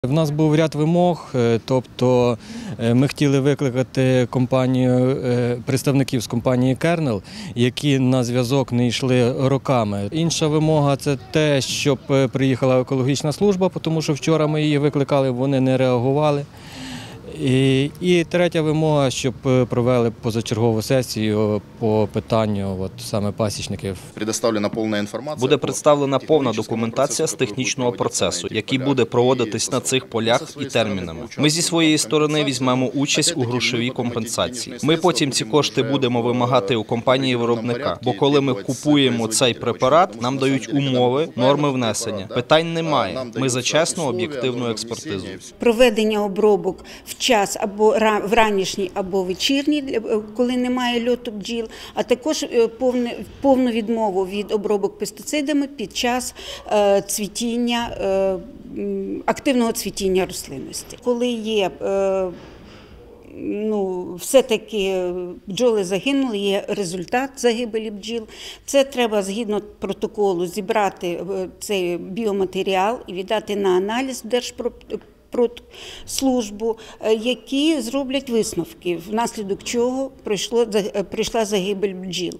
В нас був ряд вимог, тобто ми хотіли викликати представників з компанії «Кернел», які на зв'язок не йшли роками. Інша вимога – це те, щоб приїхала екологічна служба, тому що вчора ми її викликали, вони не реагували. І третя вимога, щоб провели позачергову сесію по питанню саме пасічників. Буде представлена повна документація з технічного процесу, який буде проводитись на цих полях і термінами. Ми зі своєї сторони візьмемо участь у грошовій компенсації. Ми потім ці кошти будемо вимагати у компанії-виробника, бо коли ми купуємо цей препарат, нам дають умови, норми внесення. Питань немає. Ми за чесну, об'єктивну експертизу. Проведення обробок в час або в ранішній, або вечірній, коли немає льоту бджіл, а також повну відмову від обробок пестицидами під час цвітіння, активного цвітіння рослинності. Коли є все-таки бджоли загинули, є результат загибелі бджіл. Це треба згідно протоколу зібрати цей біоматеріал і віддати на аналіз в Держпродслужбу, які зроблять висновки, внаслідок чого прийшла загибель бджіл.